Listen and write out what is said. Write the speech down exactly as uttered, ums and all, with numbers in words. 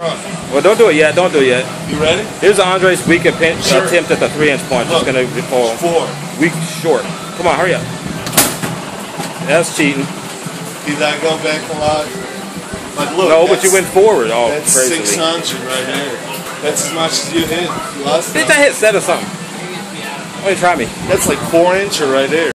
Well, don't do it yet. Don't do it yet. You ready? Here's Andre's weak attempt Sure. at the three-inch punch. Look, It's gonna fall. Four. Weak short. Come on, hurry up. That's cheating. See that go back a lot? But look, No, but you went forward. Oh, that's crazily. six hundred right there. That's as much as you hit last Did time. I hit seven or something? Wait, try me. That's like four incher right there.